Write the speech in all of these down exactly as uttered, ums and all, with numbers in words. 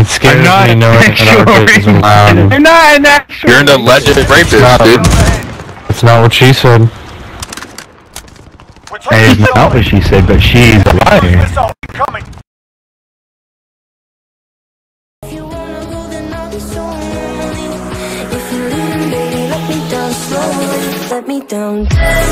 It scares I'm not me knowing that our bitch is allowed. I'm not an actual. You're an alleged rapist, dude. That's not what she said. That is not what she said, but she's a liar. If you wanna go, then I'll be so lonely. If you're leaving, baby, let me down slowly. Let me down.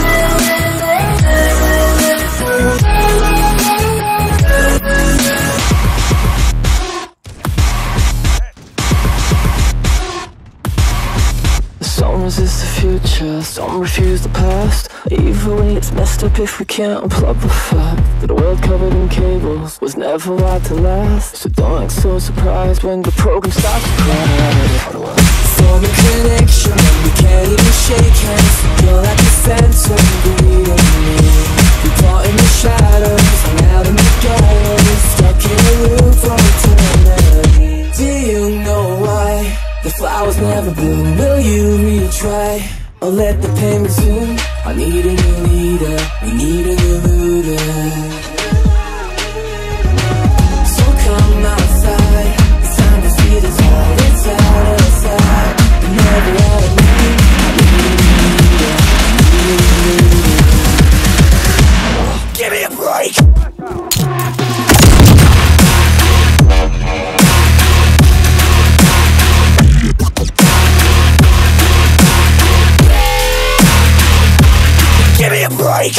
Some resist the future, some refuse the past. Either way, it's messed up if we can't unplug the fact that a world covered in cables was never right to last. So don't act so surprised when the program starts to crash. Form a connection when we can't even shake hands. You're like the center of the beating me. We part in the shadows, hang out in the galleries, stuck in a loop for eternity. Do you know why the flowers never bloom? Will you retry or let the pain resume? I need a new leader, we need a new looter. So come outside, it's time to see this heart. It's out of sight, but never out of mind. I need a new leader, need a new leader. Give me a break. Give me a break.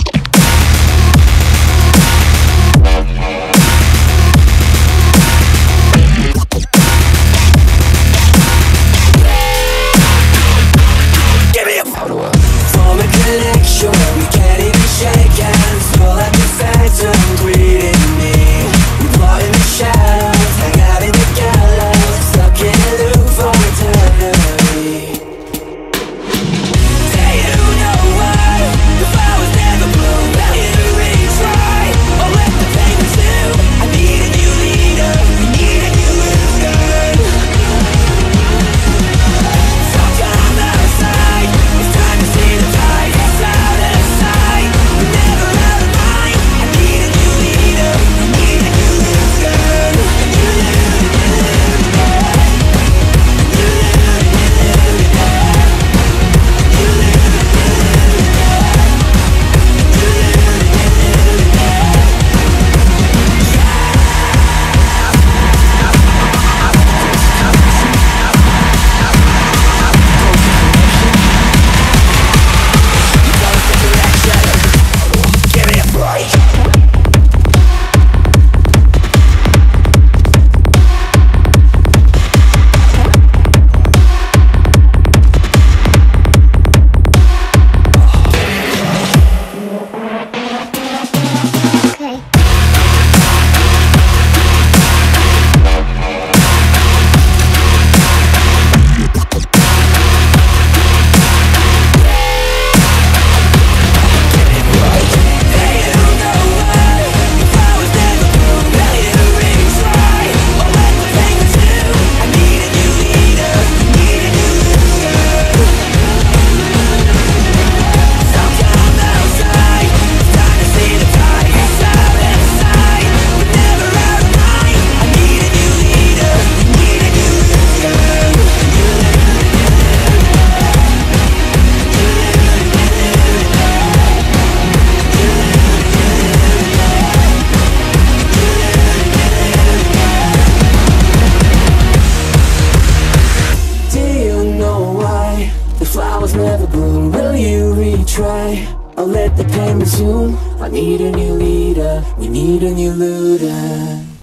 Give me a break. Form a connection when we can't even shake hands. You're like the phantom greeting me. We plot in the shadows, hang out in the gallows, stuck in a loop for eternity. Try, I'll let the pain resume. I need a new leader, we need a new looter.